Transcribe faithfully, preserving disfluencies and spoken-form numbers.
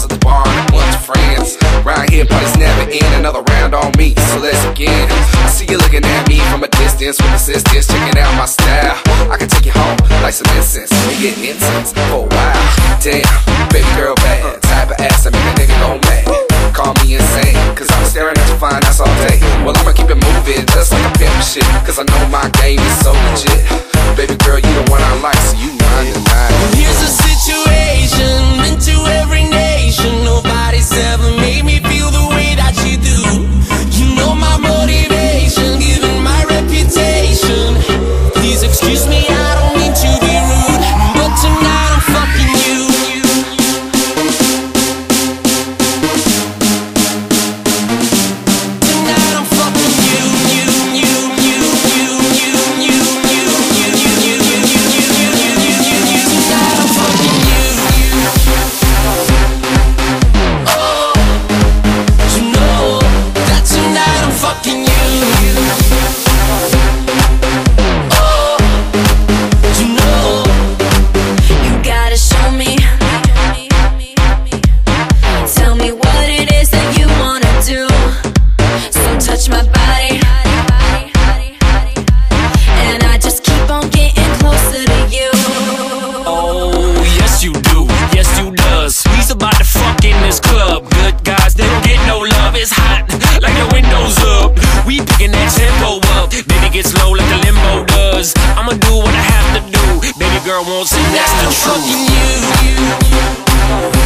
at the bar and a bunch of friends. Round here, parties never end, another round on me, so let's begin. I see you looking at me from a distance with assistance, checking out my style. I can take you home like some incense, we get intense for a while. Damn, baby girl bad, type of ass that make a nigga go mad. Call me insane, cause I'm staring at your fine ass all day. Well, I'ma keep it moving just like a pimp shit, cause I know my game is so legit. Baby girl, you the one I like, so you mine tonight. Here's a situation into every nation. Nobody's ever made me feel the way that you do. You know my motivation, given my reputation. Please excuse me, I don't mean to be rude, but tonight I'm fucking you. Tonight I'm fucking you, you, you, you, you, you, you, you, you, you, you, you, you, you, you, you, you. Tonight I'm fucking you. Oh, you know that tonight I'm fucking you. Oh, you know You gotta show me. Tell me what it is that you wanna do. So touch my body, and I just keep on getting closer to you. Oh, yes you do, yes you does. We's about to fuck in this club. Good guys, they don't get no love. It's hot, like the windows up. We picking that tempo up. Baby gets low like the limbo does. I'ma do what I have to do. Baby girl wants it, that's the truth.